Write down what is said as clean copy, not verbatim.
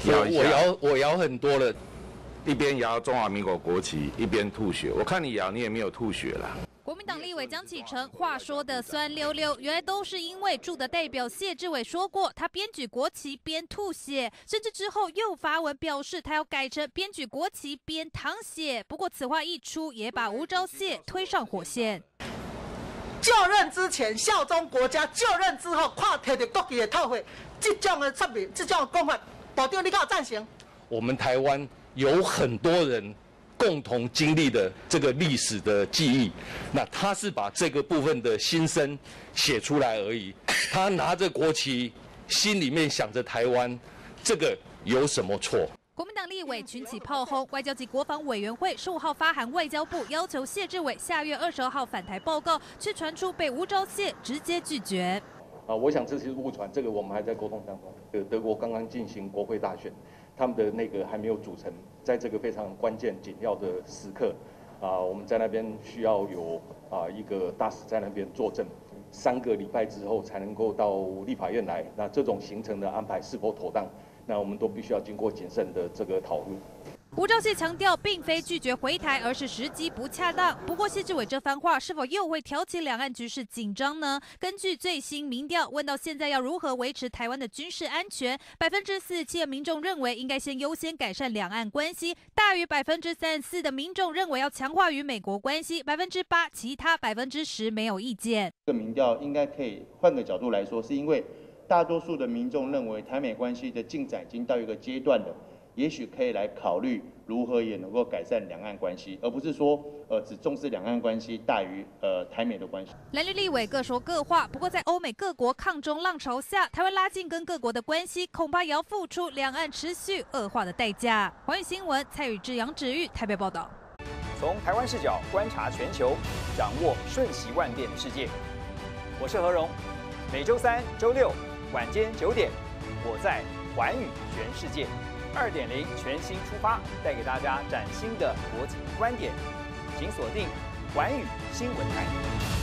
摇一下。 我摇很多了， 一边摇中华民国国旗，一边吐血。我看你摇，你也没有吐血啦。 国民党立委江启臣话说的酸溜溜，原来都是因为驻的代表谢志伟说过，他边举国旗边吐血，甚至之后又发文表示他要改成边举国旗边淌血。不过此话一出，也把吴钊燮推上火线。 就任之前效忠国家，就任之后看摕着国旗的透血，这种的出面，这种的讲法，部长你敢有赞成？ 我们台湾有很多人共同经历的这个历史的记忆，那他是把这个部分的心声写出来而已。他拿着国旗，心里面想着台湾，这个有什么错？ 国民党立委群起炮轰，外交及国防委员会15号发函外交部，要求谢志伟下月22号返台报告，却传出被吴钊燮直接拒绝。 我想这是误传，这个我们还在沟通当中。德国刚刚进行国会大选，他们的那个还没有组成，在这个非常关键紧要的时刻，我们在那边需要有一个大使在那边作证，3个礼拜之后才能够到立法院来。那这种行程的安排是否妥当？那我们都必须要经过谨慎的这个讨论。 吴钊燮强调，并非拒绝回台，而是时机不恰当。不过，谢志伟这番话是否又会挑起两岸局势紧张呢？根据最新民调，问到现在要如何维持台湾的军事安全，47%的民众认为应该先优先改善两岸关系，大于34%的民众认为要强化与美国关系，8%，其他10%没有意见。 这个民调应该可以换个角度来说，是因为大多数的民众认为台美关系的进展已经到一个阶段了。也许可以来考虑如何也能够改善两岸关系，而不是说只重视两岸关系大于台美的关系。 蓝绿立委各说各话，不过在欧美各国抗中浪潮下，台湾拉近跟各国的关系，恐怕也要付出两岸持续恶化的代价。寰宇新闻蔡宇智、杨芷玉台北报道。 从台湾视角观察全球，掌握瞬息万变的世界。我是何荣，每周3、周6晚间9点，我在寰宇全世界。2.0全新出发，带给大家崭新的国际观点，请锁定寰宇新闻台。